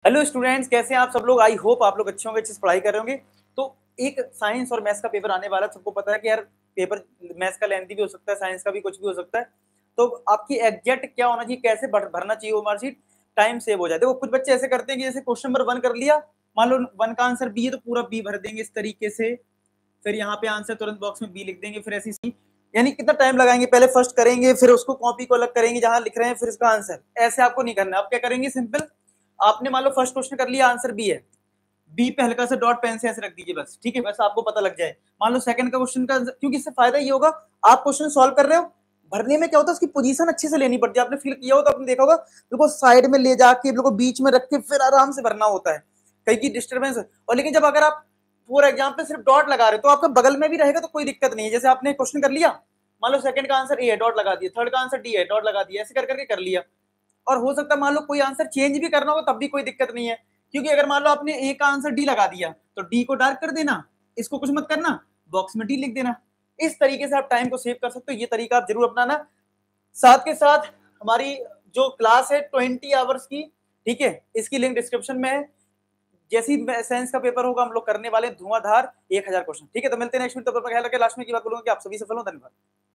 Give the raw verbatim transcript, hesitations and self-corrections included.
Hello students, कैसे हैं आप सब लोग। आई होप आप लोग अच्छे होंगे, अच्छे से पढ़ाई कर रहे होंगे। तो एक साइंस और मैथ्स का पेपर आने वाला है। सबको पता है कि यार पेपर मैथ्स का लेंथी भी हो सकता है, साइंस का भी कुछ भी हो सकता है। तो आपकी एग्जैक्ट क्या होना चाहिए, कैसे भर, भरना चाहिए वो मार्कशीट, टाइम सेव हो जाए। देखो कुछ बच्चे ऐसे करते हैं कि जैसे क्वेश्चन नंबर वन कर लिया, मान लो वन का आंसर बी है तो पूरा बी भर देंगे इस तरीके से, फिर यहाँ पे आंसर तुरंत बॉक्स में बी लिख देंगे, फिर ऐसी सी, यानी कितना टाइम लगाएंगे। पहले फर्स्ट करेंगे, फिर उसको कॉपी को अलग करेंगे जहां लिख रहे हैं, फिर इसका आंसर। ऐसे आपको नहीं करना। आप क्या करेंगे, सिंपल, आपने मान लो फर्स्ट क्वेश्चन कर लिया, आंसर बी है, बी पे हल्का से डॉट पेन से ऐसे रख दीजिए बस, ठीक है, बस आपको पता लग जाए। मान लो सेकंड का क्वेश्चन का, क्योंकि इससे फायदा ये होगा, आप क्वेश्चन सॉल्व कर रहे हो, भरने में क्या होता है उसकी पोजीशन अच्छे से लेनी पड़ती है। आपने फील किया हो तो आपने देखा होगा, बिल्कुल साइड में ले जाके बिल्कुल बीच में रख के फिर आराम से भरना होता है, कहीं की डिस्टर्बेंस। और लेकिन जब अगर आप फॉर एग्जाम्पल सिर्फ डॉट लगा रहे हो तो आपका बगल में भी रहेगा तो कोई दिक्कत नहीं है। जैसे आपने क्वेश्चन कर लिया, मान लो सेकंड का आंसर ए है, डॉट लगा दिया, थर्ड का आंसर डी है, डॉट लगा दिया, ऐसे कर करके कर लिया। और हो सकता है मान लो कोई आंसर चेंज भी करना हो तब भी कोई दिक्कत नहीं है, क्योंकि अगर मान लो आपने ए का आंसर डी लगा दिया तो डी को डार्क कर देना, इसको कुछ मत करना, बॉक्स में डी लिख देना। इस तरीके से आप टाइम को सेव कर सकते हो। ये तरीका आप जरूर अपनाना। साथ के साथ हमारी जो क्लास है ट्वेंटी आवर्स की, ठीक है, इसकी लिंक डिस्क्रिप्शन में है। जैसी साइंस का पेपर होगा हम लोग करने वाले धुआंधार एक हजार क्वेश्चन, ठीक है। तो मिलते हैं नेक्स्ट वीक। तब तक ख्याल रखें। लास्ट में की बात बोलूंगा कि आप सभी सफल हो। धन्यवाद।